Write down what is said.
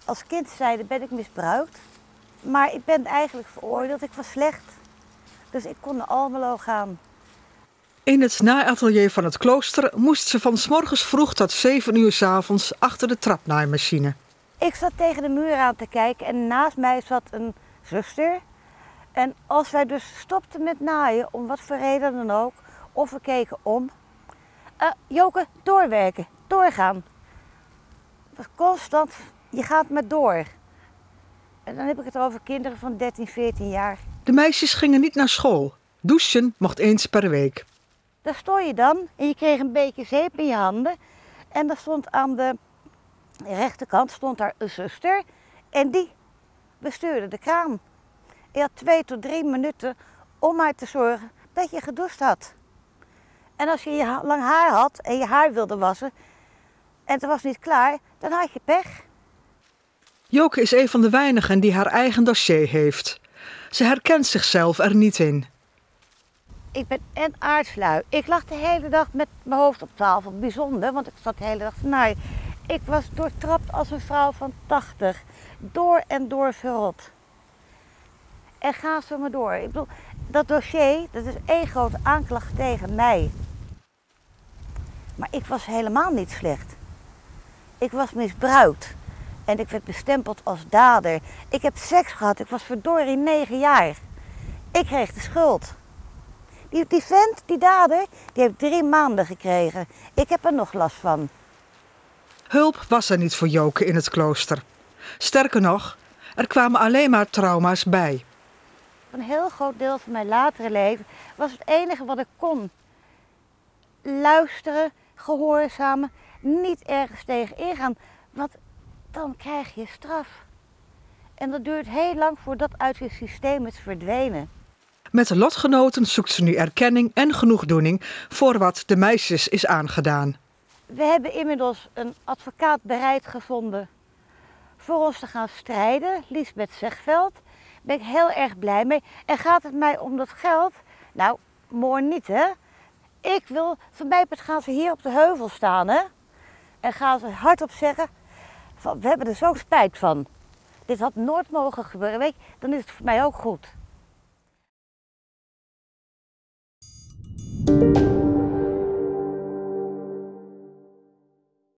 Als kind zijnde ben ik misbruikt. Maar ik ben eigenlijk veroordeeld. Ik was slecht. Dus ik kon naar Almelo gaan. In het naaiatelier van het klooster moest ze van 's morgens vroeg tot 7 uur 's avonds achter de trapnaaimachine. Ik zat tegen de muur aan te kijken en naast mij zat een zuster. En als wij dus stopten met naaien, om wat voor reden dan ook, of we keken om. Joke, doorwerken, doorgaan. Het was constant, je gaat maar door. En dan heb ik het over kinderen van 13, 14 jaar. De meisjes gingen niet naar school. Douchen mocht eens per week. Daar stond je dan en je kreeg een beetje zeep in je handen. En daar stond aan de rechterkant stond daar een zuster en die bestuurde de kraan. Je had 2 tot 3 minuten om maar te zorgen dat je gedoucht had. En als je lang haar had en je haar wilde wassen en het was niet klaar, dan had je pech. Joke is een van de weinigen die haar eigen dossier heeft. Ze herkent zichzelf er niet in. Ik ben en aardslui. Ik lag de hele dag met mijn hoofd op tafel. Bijzonder, want ik zat de hele dag te naaien. Ik was doortrapt als een vrouw van 80. Door en door verrot. En ga zo maar door. Ik bedoel, dat dossier, dat is één grote aanklacht tegen mij. Maar ik was helemaal niet slecht. Ik was misbruikt. En ik werd bestempeld als dader. Ik heb seks gehad. Ik was verdorie 9 jaar. Ik kreeg de schuld. Die vent, die dader, die heeft 3 maanden gekregen. Ik heb er nog last van. Hulp was er niet voor Joke in het klooster. Sterker nog, er kwamen alleen maar trauma's bij. Een heel groot deel van mijn latere leven was het enige wat ik kon. Luisteren, gehoorzamen, niet ergens tegen ingaan. Want dan krijg je straf. En dat duurt heel lang voordat uit je systeem is verdwenen. Met de lotgenoten zoekt ze nu erkenning en genoegdoening voor wat de meisjes is aangedaan. We hebben inmiddels een advocaat bereid gevonden voor ons te gaan strijden, Liesbeth Zegveld. Daar ben ik heel erg blij mee. En gaat het mij om dat geld? Nou, mooi niet hè. Ik wil, van mij gaan ze hier op de heuvel staan hè. En gaan ze hardop zeggen, van, we hebben er zo spijt van. Dit had nooit mogen gebeuren, weet je, dan is het voor mij ook goed.